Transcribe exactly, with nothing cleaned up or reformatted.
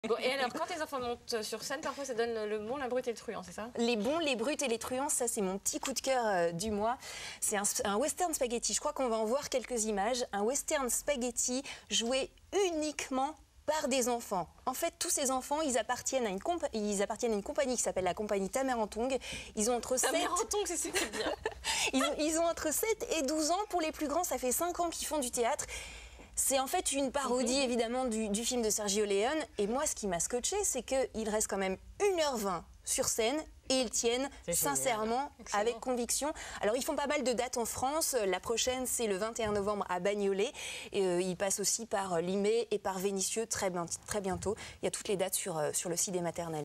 Bon, et alors, quand les enfants montent sur scène, parfois ça donne le bon, la brute et le truand, c'est ça? Les bons, les brutes et les truands, ça c'est mon petit coup de cœur euh, du mois. C'est un, un western spaghetti. Je crois qu'on va en voir quelques images. Un western spaghetti joué uniquement par des enfants. En fait, tous ces enfants, ils appartiennent à une, ils appartiennent à une compagnie qui s'appelle la compagnie Tamerantong. Ils ont entre Tamerantong, c'est super bien. ils, ont, ils ont entre sept et douze ans. Pour les plus grands, ça fait cinq ans qu'ils font du théâtre. C'est en fait une parodie, mmh. évidemment, du, du film de Sergio Leone. Et moi, ce qui m'a scotché, c'est qu'ils restent quand même une heure vingt sur scène et ils tiennent sincèrement, avec conviction. Alors, ils font pas mal de dates en France. La prochaine, c'est le vingt et un novembre à Bagnolet. Et, euh, ils passent aussi par Limay et par Vénissieux très, très bientôt. Il y a toutes les dates sur, sur le site des maternelles.